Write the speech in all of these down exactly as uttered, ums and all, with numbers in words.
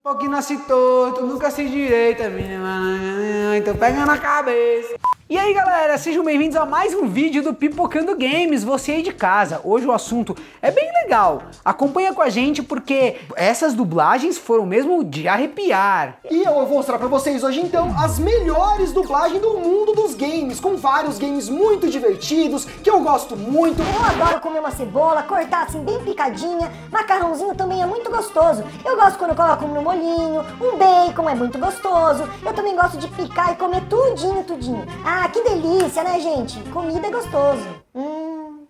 Que nasce torto, nunca se direita, minha mãe, então pega na cabeça. E aí galera, sejam bem-vindos a mais um vídeo do Pipocando Games, você aí de casa. Hoje o assunto é bem legal, acompanha com a gente porque essas dublagens foram mesmo de arrepiar. E eu vou mostrar pra vocês hoje então as melhores dublagens do mundo dos games, com vários games muito divertidos, que eu gosto muito. Eu adoro comer uma cebola, cortar assim bem picadinha, macarrãozinho também é muito gostoso. Eu gosto quando eu coloco no molhinho, um bacon é muito gostoso. Eu também gosto de picar e comer tudinho, tudinho. Ah, que delícia, né, gente? Comida é gostoso. Hum.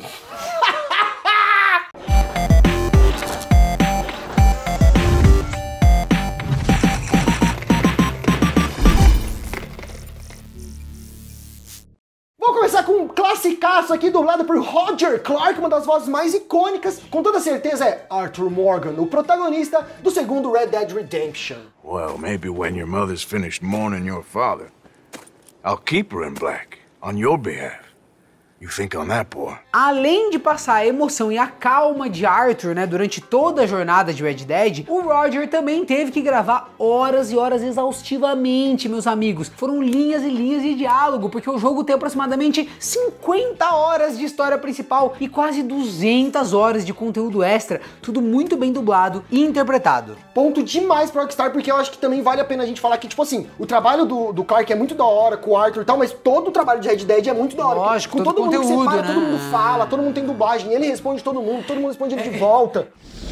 Vou começar com um classicaço aqui, dublado por Roger Clark, uma das vozes mais icônicas, com toda certeza é Arthur Morgan, o protagonista do segundo Red Dead Redemption. Well, maybe when your mother's finished mourning your father, I'll keep her in black, on your behalf. You think on that, boy? Além de passar a emoção e a calma de Arthur, né, durante toda a jornada de Red Dead, o Roger também teve que gravar horas e horas exaustivamente, meus amigos. Foram linhas e linhas de diálogo, porque o jogo tem aproximadamente cinquenta horas de história principal e quase duzentas horas de conteúdo extra, tudo muito bem dublado e interpretado. Ponto demais pro Rockstar, porque eu acho que também vale a pena a gente falar que, tipo assim, o trabalho do, do Clark é muito da hora, com o Arthur e tal, mas todo o trabalho de Red Dead é muito da hora. Lógico, com todo todo mundo que conteúdo, você para, né? todo mundo fala, todo mundo tem dublagem, ele responde todo mundo, todo mundo responde ele de volta.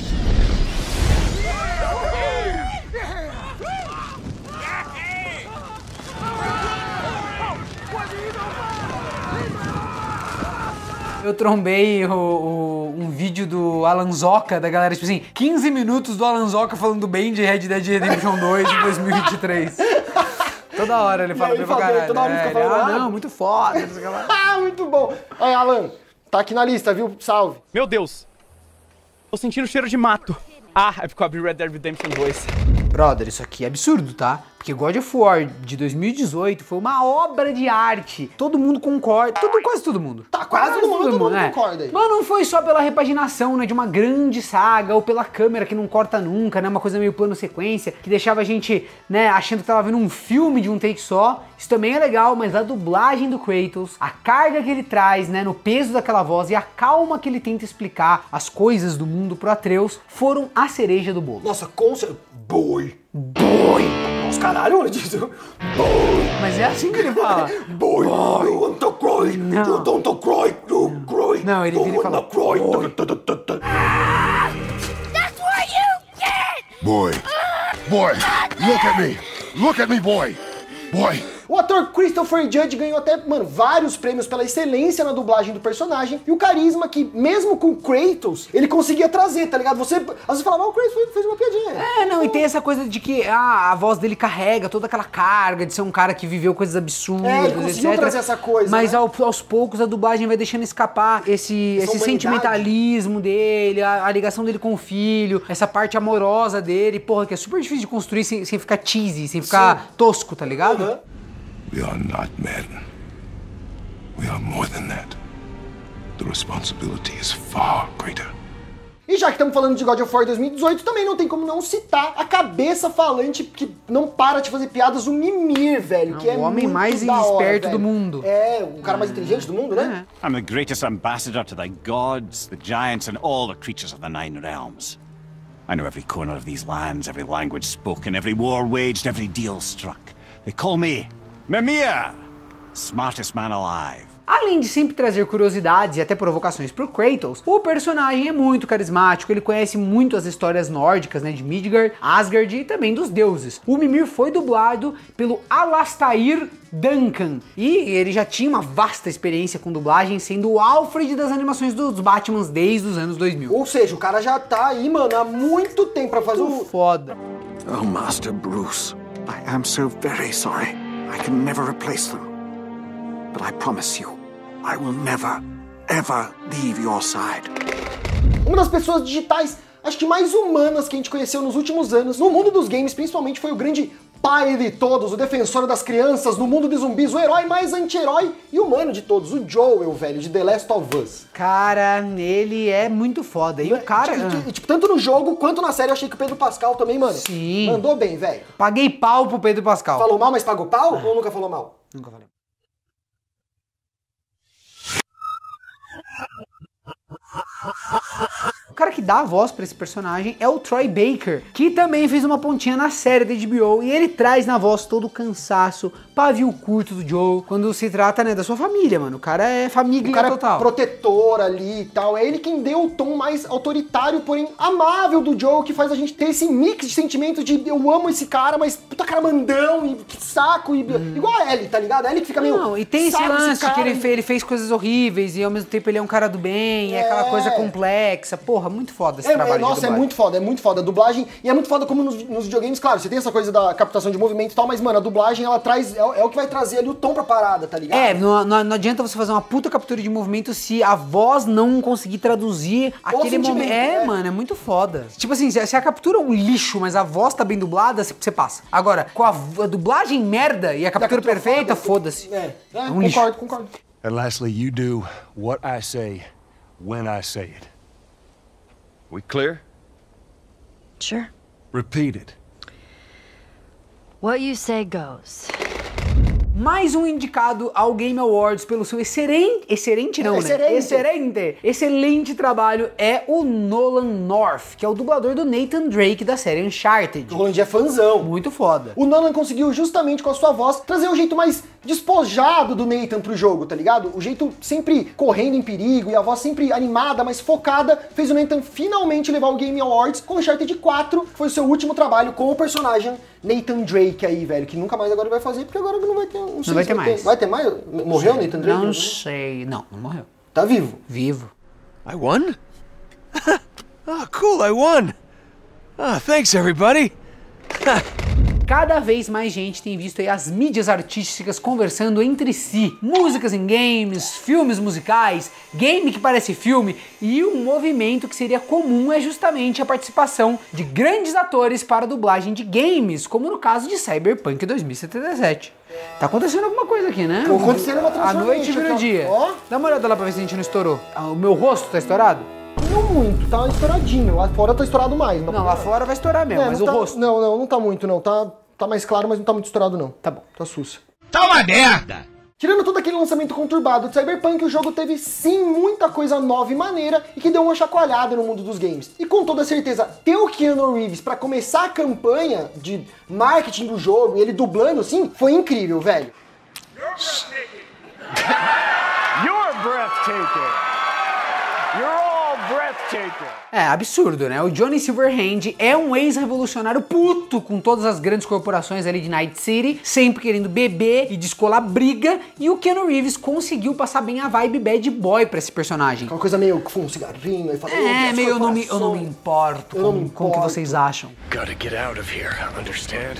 Eu trombei o, o, um vídeo do Alan Zoca, da galera, tipo assim, quinze minutos do Alan Zoca falando bem de Red Dead Redemption dois em dois mil e vinte e três. Toda hora ele fala bem pra caralho. Toda hora ele fica falando, ah, não, muito foda. Não sei o que lá. Ah, muito bom. Aí, Alan, tá aqui na lista, viu? Salve. Meu Deus, tô sentindo cheiro de mato. Ah, é porque eu abri Red Dead Redemption dois. Brother, isso aqui é absurdo, tá? Porque God of War de dois mil e dezoito foi uma obra de arte. Todo mundo concorda. Todo, quase todo mundo. Tá, quase, quase todo mundo, todo mundo né? concorda aí. Mas não foi só pela repaginação, né, de uma grande saga, ou pela câmera que não corta nunca, né? Uma coisa meio plano sequência, que deixava a gente, né, achando que tava vendo um filme de um take só. Isso também é legal, mas a dublagem do Kratos, a carga que ele traz, né, no peso daquela voz e a calma que ele tenta explicar as coisas do mundo pro Atreus, foram a cereja do bolo. Nossa, com certeza. Boy. Boy. Nossa, caralho, olha disso. Boy. Mas é assim que ele fala. Boy. Boy. You want to cry. Não. You don't cry. You cry. Não, ele vira e fala. Cry. Boy. That's what you get! Boy. Boy, look at me. Look at me, boy. Boy. O ator Christopher Judge ganhou até, mano, vários prêmios pela excelência na dublagem do personagem e o carisma que, mesmo com Kratos, ele conseguia trazer, tá ligado? Você, às vezes, falava, ah, o Kratos fez uma piadinha. É, não, e tem essa coisa de que ah, a voz dele carrega toda aquela carga de ser um cara que viveu coisas absurdas, É, ele conseguiu etcétera. trazer essa coisa, Mas né? ao, aos poucos a dublagem vai deixando escapar esse, esse humanidade. sentimentalismo dele, a, a ligação dele com o filho, essa parte amorosa dele, porra, que é super difícil de construir sem, sem ficar cheesy, sem ficar Sim. tosco, tá ligado? Uhum. We are not men. We are more than that. The responsibility is far greater. E já que estamos falando de God of War dois mil e dezoito, também não tem como não citar a cabeça falante que não para de fazer piadas, o Mimir, velho, Não, que é o homem muito mais da hora, esperto velho. do mundo. É, o cara mais inteligente do mundo, né? É. I'm the greatest ambassador to the gods, the giants, and all the creatures of the Nine Realms. I know every corner of these lands, every language spoken, every war waged, every deal struck. They call me Mimir, smartest man alive. Além de sempre trazer curiosidades e até provocações pro Kratos, o personagem é muito carismático, ele conhece muito as histórias nórdicas, né, de Midgard, Asgard e também dos deuses. O Mimir foi dublado pelo Alastair Duncan e ele já tinha uma vasta experiência com dublagem, sendo o Alfred das animações dos Batmans desde os anos dois mil. Ou seja, o cara já tá aí, mano, há muito tempo pra fazer Muito o... foda. Oh, Master Bruce, I am so very sorry. I can never replace them. But I promise you, I will never, ever leave your side. Uma das pessoas digitais, acho que mais humanas que a gente conheceu nos últimos anos, no mundo dos games, principalmente, foi o grande pai de todos, o defensor das crianças no mundo de zumbis, o herói mais anti-herói e humano de todos, o Joel, velho, de The Last of Us. Cara, ele é muito foda. E o cara... Tipo, tipo, tanto no jogo quanto na série, eu achei que o Pedro Pascal também, mano, Sim. mandou bem, velho. Paguei pau pro Pedro Pascal. Falou mal, mas pagou pau? Ou nunca falou mal? Nunca falei. O cara que dá a voz pra esse personagem é o Troy Baker, que também fez uma pontinha na série da H B O, e ele traz na voz todo o cansaço, pavio curto do Joe, quando se trata, né, da sua família, mano. O cara é família O cara total. é protetor ali e tal. É ele quem deu o tom mais autoritário, porém amável do Joe, que faz a gente ter esse mix de sentimentos de eu amo esse cara, mas puta cara mandão e que saco. E, hum. Igual a Ellie, tá ligado? A Ellie que fica meio... Não, e tem esse lance esse que ele, e... fez, ele fez coisas horríveis e ao mesmo tempo ele é um cara do bem, é, é aquela coisa complexa. Porra, muito foda esse é, trabalho é, Nossa, de dublagem. é muito foda, é muito foda. A dublagem, e é muito foda como nos, nos videogames, claro, você tem essa coisa da captação de movimento e tal, mas, mano, a dublagem, ela traz, é, é o que vai trazer ali o tom pra parada, tá ligado? É, não, não, não adianta você fazer uma puta captura de movimento se a voz não conseguir traduzir Ou aquele momento. É, é, mano, é muito foda. Tipo assim, se, se a captura é um lixo, mas a voz tá bem dublada, você passa. Agora, com a, a dublagem merda e a captura, a captura perfeita, foda-se. Foda é, é, é um concordo, lixo. concordo. And lastly, you do what I say when I say it. We clear? Sure. Repeat it. What you say goes. Mais um indicado ao Game Awards pelo seu excelente, excelente não, excelente. né? Excelente, excelente trabalho é o Nolan North, que é o dublador do Nathan Drake da série Uncharted. O Roland é fãzão. Muito foda. O Nolan conseguiu justamente com a sua voz trazer o jeito mais despojado do Nathan pro jogo, tá ligado? O jeito sempre correndo em perigo e a voz sempre animada, mas focada, fez o Nathan finalmente levar o Game Awards com Uncharted quatro, que foi o seu último trabalho com o personagem Nathan Drake aí, velho, que nunca mais agora vai fazer, porque agora não vai ter... Não, sei não vai ter vai mais. Ter. Vai ter mais? Morreu o Nathan Drake? Não sei. Não, não morreu. Tá vivo? Vivo. I won? Oh, cool, I won. Oh, thanks everybody. Cada vez mais gente tem visto aí as mídias artísticas conversando entre si. Músicas em games, filmes musicais, game que parece filme, e um movimento que seria comum é justamente a participação de grandes atores para a dublagem de games, como no caso de Cyberpunk dois mil e setenta e sete. Tá acontecendo alguma coisa aqui, né? Tá acontecendo uma A transformação. noite vira o dia. Ó. Dá uma olhada lá pra ver se a gente não estourou. O meu rosto tá estourado? Não muito, tá estouradinho. Lá fora tá estourado mais. Não, lá fora vai estourar mesmo, é, mas o tá... rosto... Não, não, não tá muito não. Tá, tá mais claro, mas não tá muito estourado não. Tá bom. Tá sussa. Tá uma merda! Tirando todo aquele lançamento conturbado de Cyberpunk, o jogo teve sim muita coisa nova e maneira e que deu uma chacoalhada no mundo dos games. E com toda certeza, ter o Keanu Reeves pra começar a campanha de marketing do jogo e ele dublando assim, foi incrível, velho. You're breathtaking. You're all breathtaking. É absurdo, né? O Johnny Silverhand é um ex-revolucionário puto com todas as grandes corporações ali de Night City, sempre querendo beber e descolar briga, e o Keanu Reeves conseguiu passar bem a vibe bad boy pra esse personagem. Uma coisa meio que fuma um cigarrinho e fala... É, meio eu não, me, eu não me importo eu com, não me com o que vocês acham. Gotta get out of here, understand?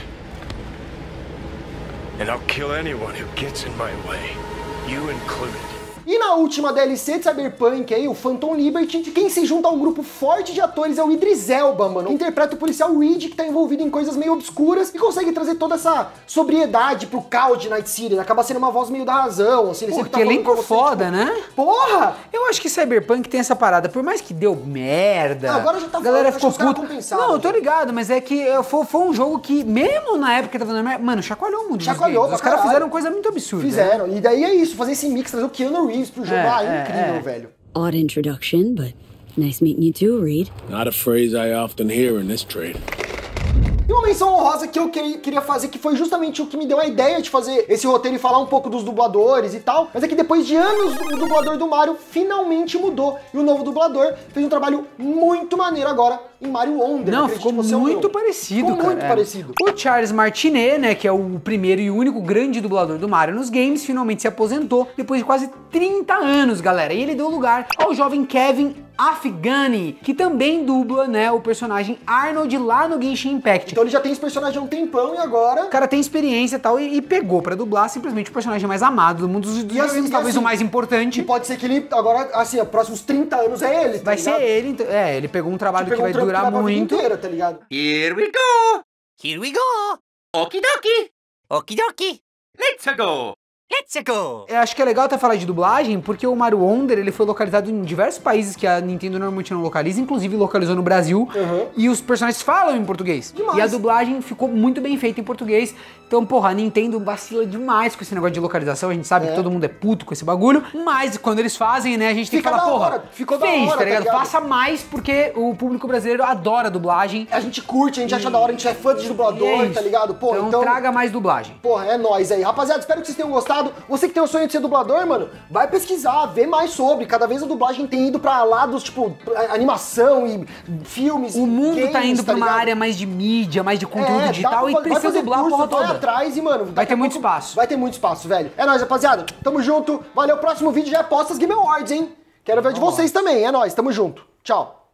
And I'll kill anyone who gets in my way, you included. E na última D L C de Cyberpunk aí, o Phantom Liberty, quem se junta a um grupo forte de atores é o Idris Elba, mano, que interpreta o policial Reed, que tá envolvido em coisas meio obscuras e consegue trazer toda essa sobriedade pro caos de Night City, acaba sendo uma voz meio da razão, assim, ele Pô, sempre que tá falando elenco com você, foda, tipo, né? Porra! Eu acho que Cyberpunk tem essa parada, por mais que deu merda, Ah, agora já tá a galera falando, ficou acho que os caras puta. Não, eu tô ligado, mas é que foi, foi um jogo que, mesmo na época que tava dando merda, mano, chacoalhou o mundo. Chacoalhou, os caras fizeram coisa muito absurda. Fizeram, né? E daí é isso, fazer esse mix, trazer o Keanu Reeves pro jogo, É, ah, é, incrível, é. velho. Odd introduction, but nice meeting you too, Reed. Not a phrase I often hear in this trade. E uma menção honrosa que eu que- queria fazer, que foi justamente o que me deu a ideia de fazer esse roteiro e falar um pouco dos dubladores e tal, mas é que depois de anos o dublador do Mario finalmente mudou, e o novo dublador fez um trabalho muito maneiro agora em Mario Wonder. Não, acredite ficou você ou muito não. parecido, Ficou cara. muito é. parecido. O Charles Martinet, né, que é o primeiro e único grande dublador do Mario nos games, finalmente se aposentou depois de quase trinta anos, galera. E ele deu lugar ao jovem Kevin Afghani, que também dubla, né, o personagem Arnold lá no Genshin Impact. Então ele já tem esse personagem há um tempão e agora... O cara tem experiência e tal, e, e pegou pra dublar simplesmente o personagem mais amado do mundo dos E videogames, assim, e talvez assim, o mais importante. E pode ser que ele agora, assim, os próximos trinta anos é ele, tá Vai ligado? ser ele, então- é, ele pegou um trabalho Pegou que vai um trampo durar pra vida muito. inteira, tá ligado? Here we go! Here we go! Okidoki! Okidoki! Let's go! Let's go! Eu acho que é legal até falar de dublagem, porque o Mario Wonder, ele foi localizado em diversos países que a Nintendo normalmente não localiza, inclusive localizou no Brasil, uhum. E os personagens falam em português. Demais. E a dublagem ficou muito bem feita em português. Então, porra, a Nintendo vacila demais com esse negócio de localização, a gente sabe é. que todo mundo é puto com esse bagulho, mas quando eles fazem, né, a gente tem Fica que falar, porra, ficou fez, da hora, tá ligado? Tá ligado? Faça mais, porque o público brasileiro adora dublagem. A gente curte, a gente e... acha da hora, a gente é fã de dublador, é tá ligado? Pô, então, então traga mais dublagem. Porra, é nóis aí. Rapaziada, espero que vocês tenham gostado. Você que tem o sonho de ser dublador, mano, vai pesquisar, vê mais sobre. Cada vez a dublagem tem ido pra lados, tipo, animação e filmes. O mundo games, tá indo tá pra uma ligado? área mais de mídia, mais de conteúdo é, digital pra, e precisa dublar curso, a porra toda. Vai atrás e, mano, vai ter muito pouco, espaço. Vai ter muito espaço, velho. É nóis, rapaziada. Tamo junto. Valeu. Próximo vídeo já é Postas Game Awards, hein? Quero ver de vocês também. É nóis. Tamo junto. Tchau.